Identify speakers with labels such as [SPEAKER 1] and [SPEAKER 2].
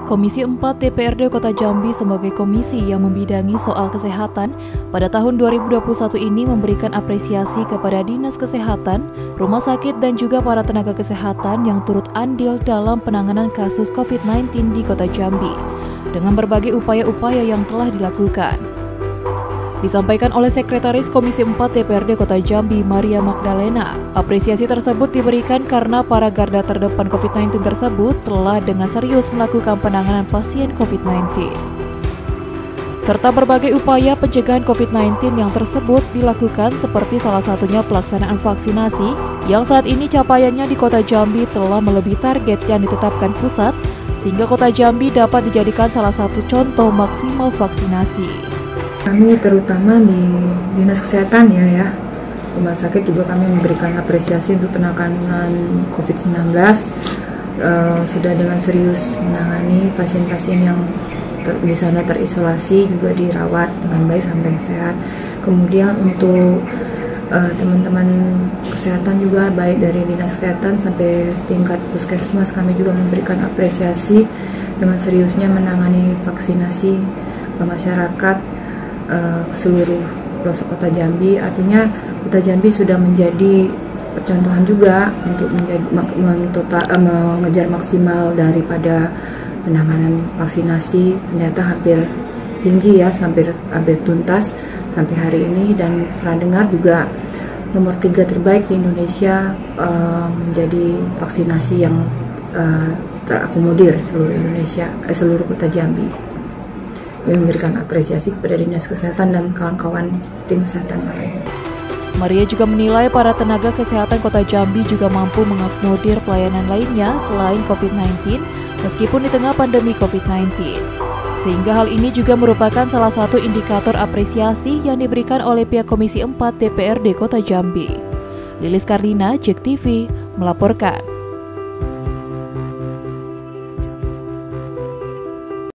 [SPEAKER 1] Komisi 4 DPRD Kota Jambi sebagai komisi yang membidangi soal kesehatan pada tahun 2021 ini memberikan apresiasi kepada Dinas Kesehatan, rumah sakit dan juga para tenaga kesehatan yang turut andil dalam penanganan kasus COVID-19 di Kota Jambi dengan berbagai upaya-upaya yang telah dilakukan. Disampaikan oleh Sekretaris Komisi 4 DPRD Kota Jambi, Maria Magdalena, apresiasi tersebut diberikan karena para garda terdepan COVID-19 tersebut telah dengan serius melakukan penanganan pasien COVID-19. Serta berbagai upaya pencegahan COVID-19 yang tersebut dilakukan seperti salah satunya pelaksanaan vaksinasi yang saat ini capaiannya di Kota Jambi telah melebihi target yang ditetapkan pusat, sehingga Kota Jambi dapat dijadikan salah satu contoh maksimal vaksinasi.
[SPEAKER 2] Kami terutama di Dinas Kesehatan ya, rumah sakit juga kami memberikan apresiasi untuk penanganan COVID-19, sudah dengan serius menangani pasien-pasien yang di sana terisolasi juga dirawat dengan baik sampai sehat. Kemudian untuk teman-teman kesehatan juga baik dari Dinas Kesehatan sampai tingkat puskesmas kami juga memberikan apresiasi dengan seriusnya menangani vaksinasi ke masyarakat ke seluruh pelosok Kota Jambi. Artinya Kota Jambi sudah menjadi percontohan juga untuk mengejar maksimal daripada penanganan vaksinasi. Ternyata hampir tinggi ya, hampir tuntas sampai hari ini, dan pernah dengar juga nomor 3 terbaik di Indonesia menjadi vaksinasi yang terakomodir seluruh Indonesia, seluruh Kota Jambi. Memberikan apresiasi kepada Dinas Kesehatan dan kawan-kawan tim kesehatan lain.
[SPEAKER 1] Maria juga menilai para tenaga kesehatan Kota Jambi juga mampu mengakomodir pelayanan lainnya selain COVID-19 meskipun di tengah pandemi COVID-19. Sehingga hal ini juga merupakan salah satu indikator apresiasi yang diberikan oleh pihak Komisi 4 DPRD Kota Jambi. Lilis Karlina, JEK TV, melaporkan.